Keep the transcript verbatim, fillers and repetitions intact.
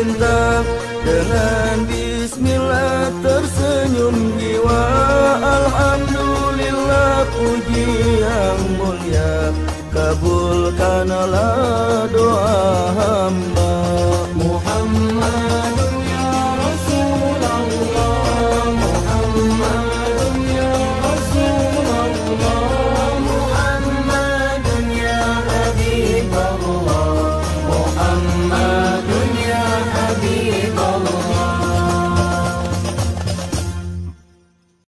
cinta. Dengan bismillah tersenyum jiwa, alhamdulillah puji yang mulia. Kabulkanlah